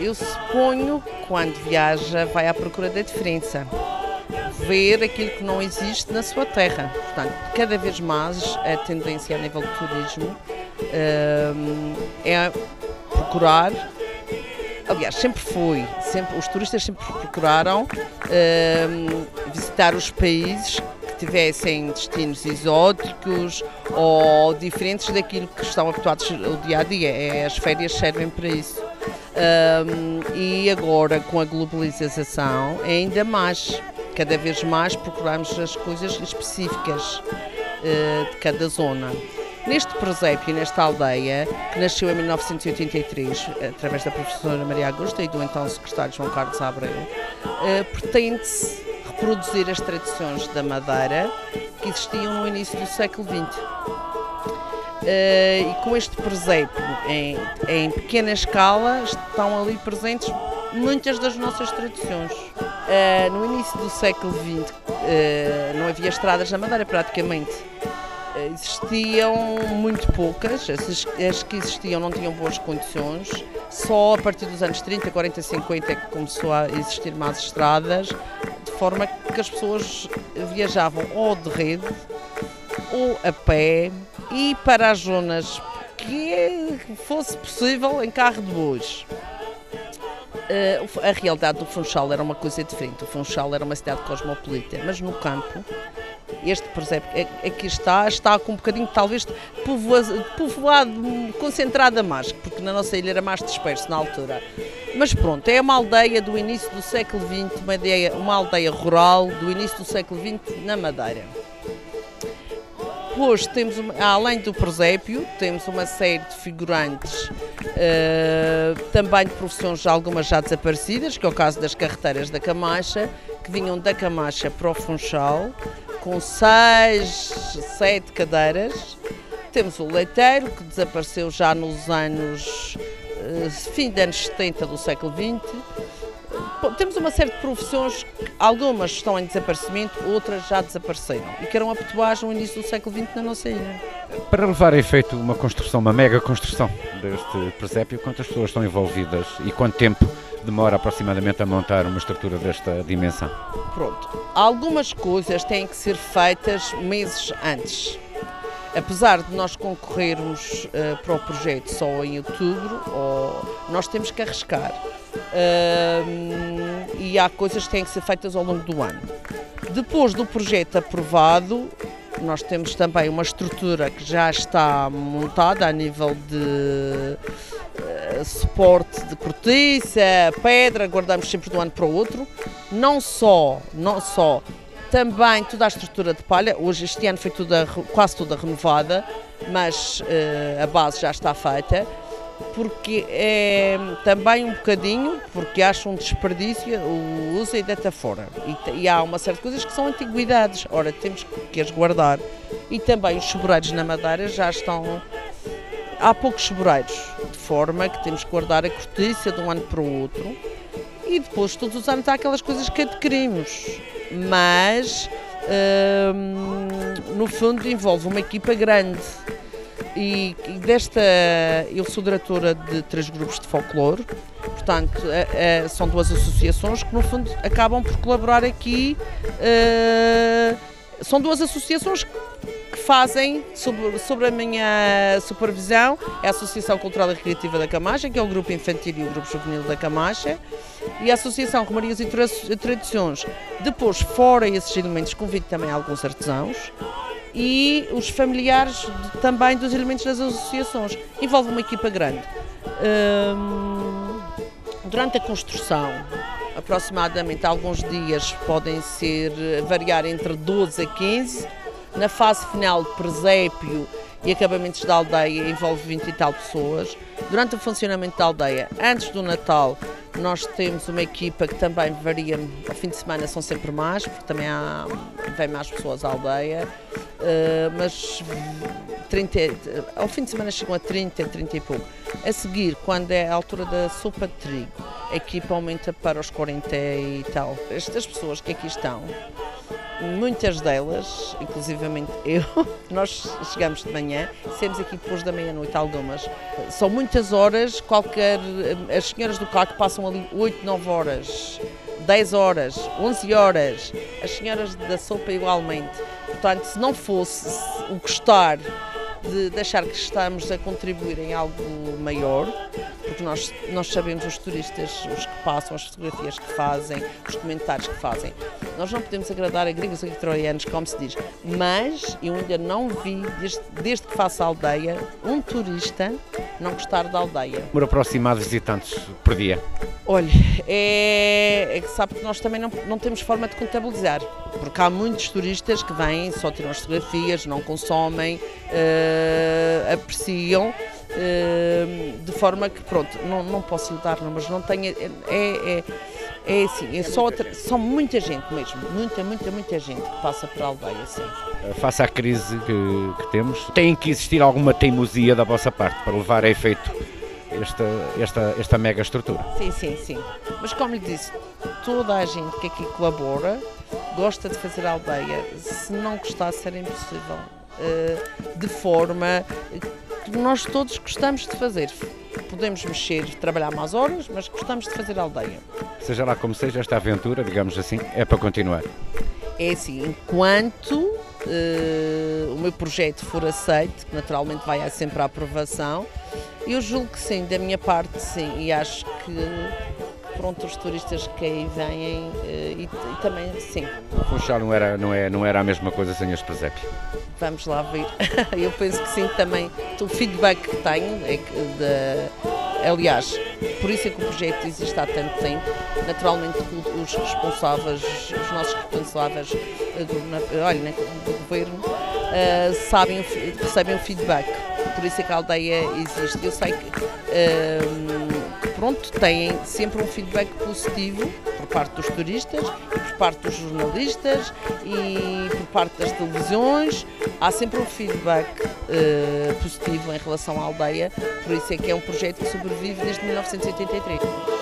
eu suponho que quando viaja vai à procura da diferença, ver aquilo que não existe na sua terra. Portanto, cada vez mais a tendência a nível de turismo é procurar, aliás, sempre foi, os turistas sempre procuraram visitar os países que tivessem destinos exóticos ou diferentes daquilo que estão habituados ao dia a dia. As férias servem para isso. E agora, com a globalização, ainda mais, cada vez mais procuramos as coisas específicas de cada zona. Neste presépio, nesta aldeia, que nasceu em 1983, através da professora Maria Augusta e do então secretário João Carlos Abreu, pretende-se reproduzir as tradições da Madeira que existiam no início do século XX. E com este presépio, em pequena escala, estão ali presentes muitas das nossas tradições. No início do século XX não havia estradas na Madeira praticamente. Existiam muito poucas, as que existiam não tinham boas condições, só a partir dos anos 30, 40, 50 é que começou a existir mais estradas, de forma que as pessoas viajavam ou de rede, ou a pé, e para as zonas que fosse possível em carro de bois. A realidade do Funchal era uma coisa diferente, o Funchal era uma cidade cosmopolita, mas no campo, este presépio aqui está com um bocadinho talvez de povoado concentrado a mais, porque na nossa ilha era mais disperso na altura. Mas pronto, é uma aldeia do início do século XX, uma aldeia rural do início do século XX na Madeira. Depois, além do presépio, temos uma série de figurantes, também de profissões algumas já desaparecidas, que é o caso das carreteiras da Camacha, que vinham da Camacha para o Funchal, com 6, 7 cadeiras. Temos o leiteiro, que desapareceu já nos anos, fim dos anos 70 do século XX. Temos uma série de profissões, algumas estão em desaparecimento, outras já desapareceram e que eram habituais no início do século XX na nossa ilha. Para levar a efeito uma construção, uma mega construção deste presépio, quantas pessoas estão envolvidas e quanto tempo demora aproximadamente a montar uma estrutura desta dimensão? Pronto, algumas coisas têm que ser feitas meses antes. Apesar de nós concorrermos para o projeto só em outubro, nós temos que arriscar. E há coisas que têm que ser feitas ao longo do ano. Depois do projeto aprovado, nós temos também uma estrutura que já está montada a nível de suporte de cortiça, pedra, guardamos sempre de um ano para o outro. Não só, também toda a estrutura de palha. Hoje, este ano foi quase toda renovada, mas a base já está feita. Porque é também um bocadinho, porque acho um desperdício o uso e deita fora. E há uma série de coisas que são antiguidades, ora temos que as guardar. E também os choreiros na Madeira já estão, há poucos choreiros, de forma que temos que guardar a cortiça de um ano para o outro. E depois todos os anos há aquelas coisas que adquirimos, mas no fundo envolve uma equipa grande. E eu sou diretora de 3 grupos de folclore, portanto são 2 associações que no fundo acabam por colaborar aqui, são 2 associações que fazem, sobre a minha supervisão, é a Associação Cultural e Recreativa da Camacha, que é o grupo infantil e o grupo juvenil da Camacha, e a Associação Romarias e Tradições. Depois, fora esses elementos, convido também alguns artesãos, e os familiares também dos elementos das associações. Envolve uma equipa grande. Durante a construção, aproximadamente alguns dias podem variar entre 12 a 15. Na fase final de presépio e acabamentos da aldeia envolve 20 e tal pessoas. Durante o funcionamento da aldeia, antes do Natal, nós temos uma equipa que também varia, ao fim de semana são sempre mais, porque também vem mais pessoas à aldeia, mas ao fim de semana chegam a 30 e pouco. A seguir, quando é a altura da sopa de trigo, a equipa aumenta para os 40 e tal. Estas pessoas que aqui estão Muitas delas, inclusivamente eu, nós chegamos de manhã, saímos aqui depois da meia-noite, algumas. São muitas horas, as senhoras do CAC passam ali 8, 9 horas, 10 horas, 11 horas, as senhoras da sopa igualmente. Portanto, se não fosse o gostar de achar que estamos a contribuir em algo maior, porque nós sabemos os turistas, os que passam, as fotografias que fazem, os comentários que fazem. Nós não podemos agradar a gregos e troianos, como se diz, mas eu ainda não vi, desde que faço a aldeia, um turista não gostar da aldeia. Número aproximado de visitantes por dia? Olha, é que sabe que nós também não temos forma de contabilizar, porque há muitos turistas que vêm, só tiram as fotografias, não consomem, apreciam, de forma que, pronto, não posso lhe dar números, não tenho, é assim, só muita gente mesmo, muita gente que passa por aldeia, assim. Face à crise que temos, tem que existir alguma teimosia da vossa parte para levar a efeito esta mega estrutura? Sim. Mas como lhe disse, toda a gente que aqui colabora gosta de fazer a aldeia. Se não gostasse era impossível. De forma que nós todos gostamos de fazer. Podemos mexer, trabalhar mais horas, mas gostamos de fazer a aldeia. Seja lá como seja, esta aventura, digamos assim, é para continuar. É assim, enquanto o meu projeto for aceito, que naturalmente vai sempre à aprovação, eu julgo que sim, da minha parte sim, e acho que pronto, os turistas que aí vêm e também sim. O Funchal não era a mesma coisa sem este presépio? Vamos lá ver. Eu penso que sim também. O feedback que tenho é que, aliás, por isso é que o projeto existe há tanto tempo. Naturalmente os responsáveis, os nossos responsáveis do governo recebem o feedback. Por isso é que a aldeia existe. Eu sei que pronto, têm sempre um feedback positivo por parte dos turistas e por parte dos jornalistas e por parte das televisões. Há sempre um feedback positivo em relação à aldeia, por isso é que é um projeto que sobrevive desde 1983.